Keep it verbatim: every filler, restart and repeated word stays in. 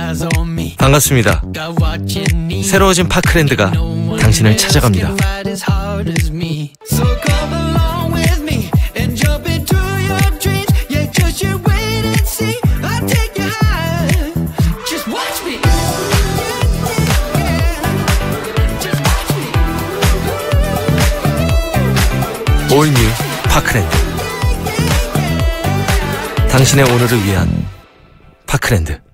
반갑습니다. 새로워진 파크랜드가 당신을 찾아갑니다. 올 뉴 파크랜드. 당신의 오늘을 위한 파크랜드.